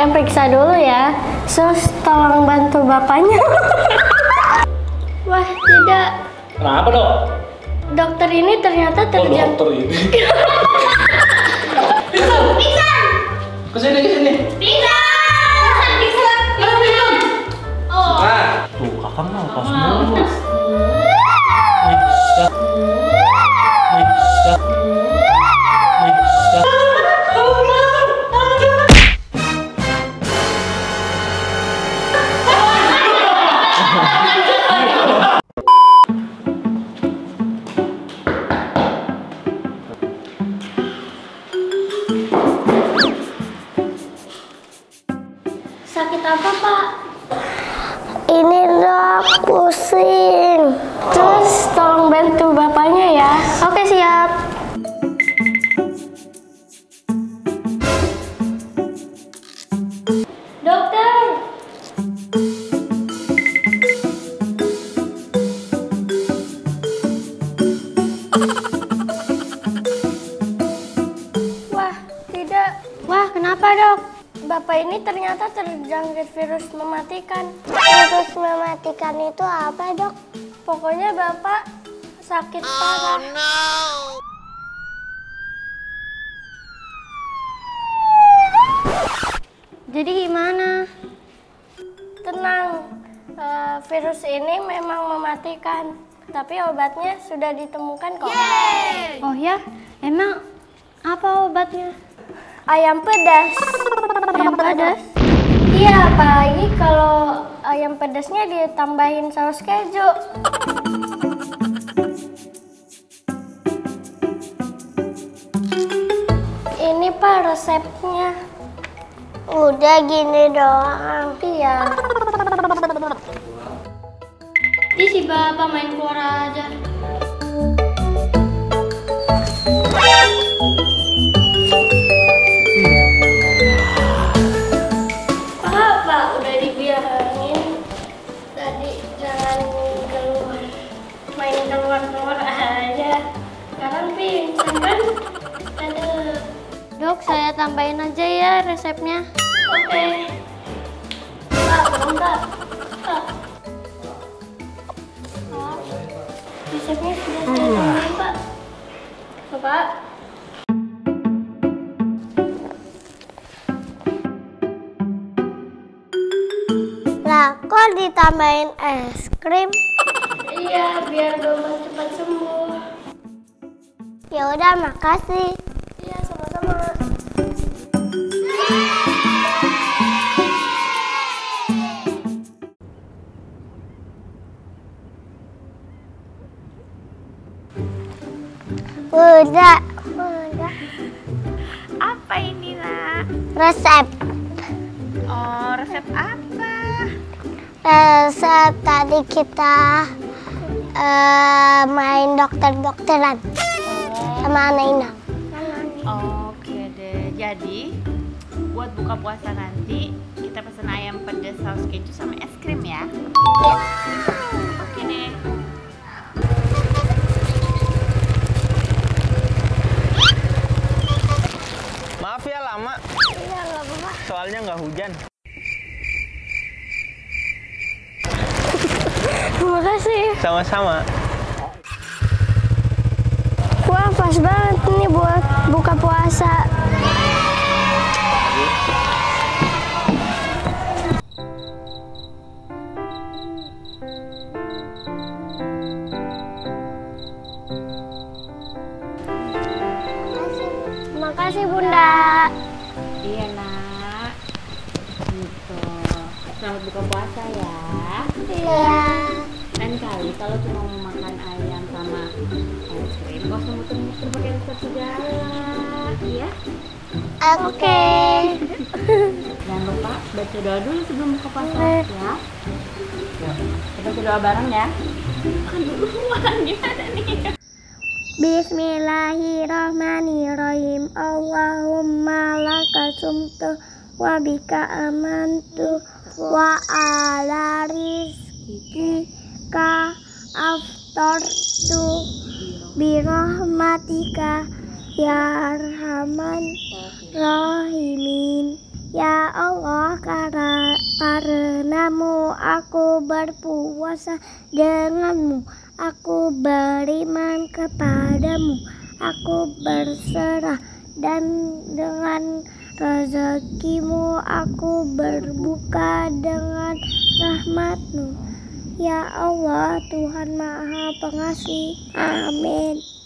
saya periksa dulu ya. Sus, tolong bantu bapaknya. Wah, tidak. Kenapa, Dok? Dokter ini ternyata terjang. Dokter ini. Pingsan. Kesini. Pingsan. Oh. Nah, tuh kakak mah pas mulu. Sakit apa, Pak? Ini dok, pusing. Terus tolong bantu bapaknya ya. Oke, siap. Dokter. Wah, tidak. Wah, kenapa, Dok? Bapak ini ternyata terjangkit virus mematikan. Virus mematikan itu apa dok? Pokoknya Bapak sakit parah. Jadi gimana? Tenang, virus ini memang mematikan. Tapi obatnya sudah ditemukan kok. Oh ya? Emang apa obatnya? Ayam pedas. Ayam pedas? Iya, apalagi kalau ayam pedasnya ditambahin saus keju. Ini Pak resepnya. Udah gini doang. Iya. Di si Bapak main keluar aja. Pak, udah dibilangin tadi jangan keluar, main keluar aja. Sekarang pingsan kan? Aduh. Dok, saya tambahin aja ya resepnya. Oke. Pak, bentar. Pak. Resepnya sudah saya tambahin, Pak. Bapak. Lah, kok ditambahin es krim? Iya, biar Bapak cepat sembuh. Ya udah, makasih. Iya, sama-sama. Udah. Apa ini nak? Resep. Oh, resep apa? Resep tadi kita main dokter-dokteran sama Anak Inang. Oke deh. Jadi buat buka puasa nanti kita pesen ayam pedas saus keju sama es krim ya. Oke deh. Maaf ya lama. Iya, nggak apa-apa. Soalnya nggak hujan. Terima kasih. Sama-sama. Wah, pas banget nih buat buka puasa. Terima kasih, Bunda. Iya nak. Gitu. Selamat buka puasa ya. Iya. Lain kali kalau cuma mau makan ayam sama es krim, gak usah muter-muter pakai resep segala, ya? Oke. Jangan lupa baca doa dulu sebelum buka puasa, ya? Kita baca doa bareng ya. Makan duluan, gimana nih? Bismillahirrahmanirrahim. Allahumma laka sumtu wa bika amantu wa ala rizkika aftartu birahmatika ya arhaman rahimin Ya Allah, karenamu aku berpuasa denganmu. Aku beriman kepadamu. Aku berserah dan dengan rezekimu aku berbuka dengan rahmatmu. Ya Allah, Tuhan Maha Pengasih. Amin.